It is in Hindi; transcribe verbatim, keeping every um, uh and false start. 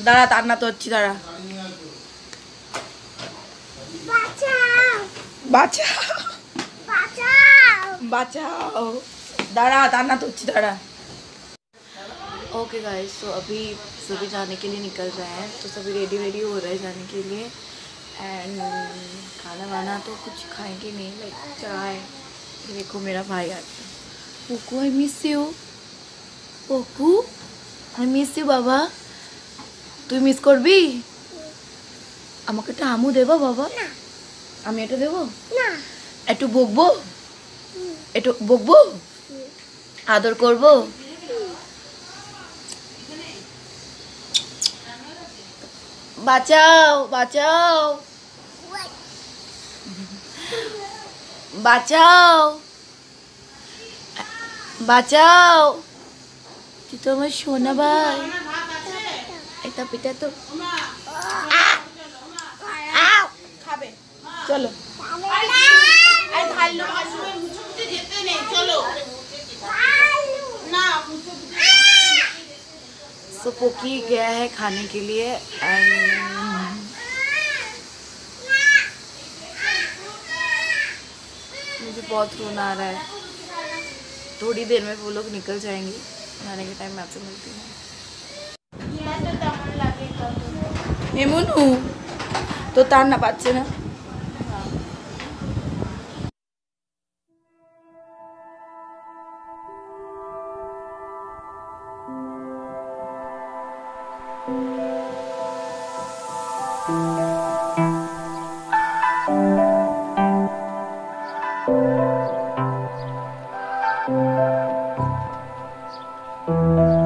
দাঁড়া তার না তো হচ্ছি দাঁড়া বাঁচাও बचाओ दाड़ा ताना तो अच्छी दाड़ा। ओके गाइस, तो अभी सभी जाने के लिए निकल रहे हैं, तो सभी रेडी रेडी हो रहे हैं जाने के लिए। एंड खाना वाना तो कुछ खाएंगे नहीं, लाइक चाय। देखो मेरा भाई आता है। पोकू आई मिस यू, पोकू आई मिस यू बाबा। तु मिस करबी আমাকে একটা আমু দেবো বাবা? আমি এটা দেবো না? একটু বকবো, একটু বকবো, আদর করবো। বাঁচাও বাঁচাও বাঁচাও বাঁচাও, তুই তো আমার সোনা ভাই। এটা পিটা তো চলো तो पोकी गया है खाने के लिए। एंड मुझे बहुत रोना आ रहा है। थोड़ी देर में वो लोग निकल जाएंगे, खाने के टाइम में आपसे मिलती हूँ। এমনু তো তার না পাচ্ছে না। Thank you.